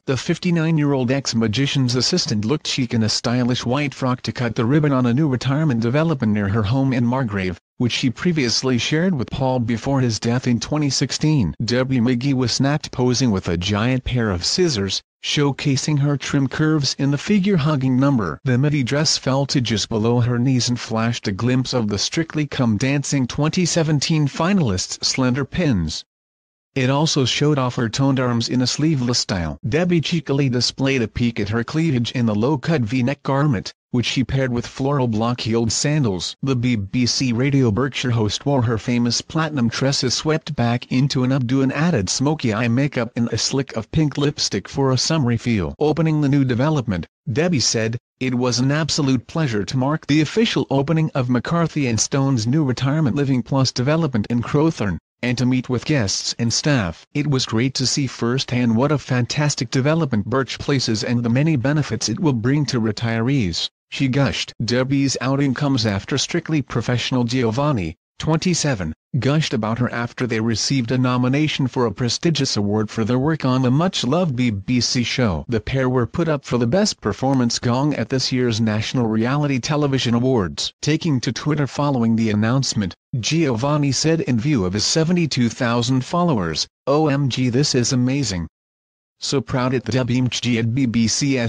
The 59-year-old ex-magician's assistant looked chic in a stylish white frock to cut the ribbon on a new retirement development near her home in Margrave, which she previously shared with Paul before his death in 2016. Debbie McGee was snapped posing with a giant pair of scissors, showcasing her trim curves in the figure-hugging number. The midi dress fell to just below her knees and flashed a glimpse of the Strictly Come Dancing 2017 finalists' slender pins. It also showed off her toned arms in a sleeveless style. Debbie cheekily displayed a peek at her cleavage in the low-cut V-neck garment, which she paired with floral block-heeled sandals. The BBC Radio Berkshire host wore her famous platinum tresses swept back into an updo and added smoky eye makeup and a slick of pink lipstick for a summery feel. Opening the new development, Debbie said, "It was an absolute pleasure to mark the official opening of McCarthy & Stone's new Retirement Living Plus development in Crowthorne, and to meet with guests and staff. It was great to see firsthand what a fantastic development Birch Place is and the many benefits it will bring to retirees," she gushed. Debbie's outing comes after Strictly Professional Giovanni, 27, gushed about her after they received a nomination for a prestigious award for their work on the much-loved BBC show. The pair were put up for the Best Performance gong at this year's National Reality Television Awards. Taking to Twitter following the announcement, Giovanni said in view of his 72,000 followers, "OMG, this is amazing. So proud at the Debbie McGee at BBC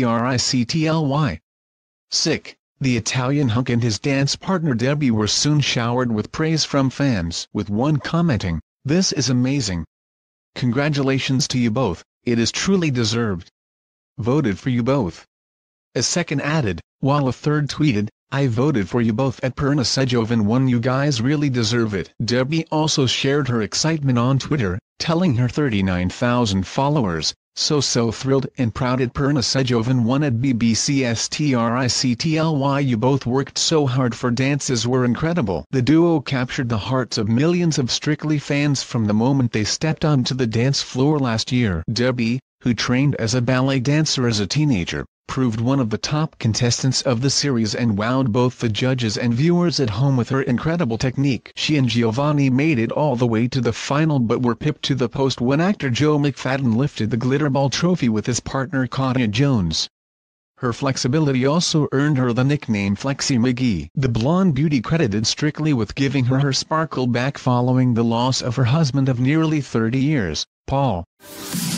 Strictly. Sick." The Italian hunk and his dance partner Debbie were soon showered with praise from fans, with one commenting, "This is amazing. Congratulations to you both, it is truly deserved. Voted for you both." A second added, while a third tweeted, "I voted for you both at Perna Sejoven 1, you guys really deserve it." Debbie also shared her excitement on Twitter, telling her 39,000 followers, so thrilled and proud at Perna Sejoven 1 at BBC Strictly. You both worked so hard, for dances were incredible." The duo captured the hearts of millions of Strictly fans from the moment they stepped onto the dance floor last year. Debbie, who trained as a ballet dancer as a teenager, proved one of the top contestants of the series and wowed both the judges and viewers at home with her incredible technique. She and Giovanni made it all the way to the final but were pipped to the post when actor Joe McFadden lifted the Glitterball trophy with his partner Claudia Jones. Her flexibility also earned her the nickname Flexi McGee. The blonde beauty credited Strictly with giving her sparkle back following the loss of her husband of nearly 30 years, Paul.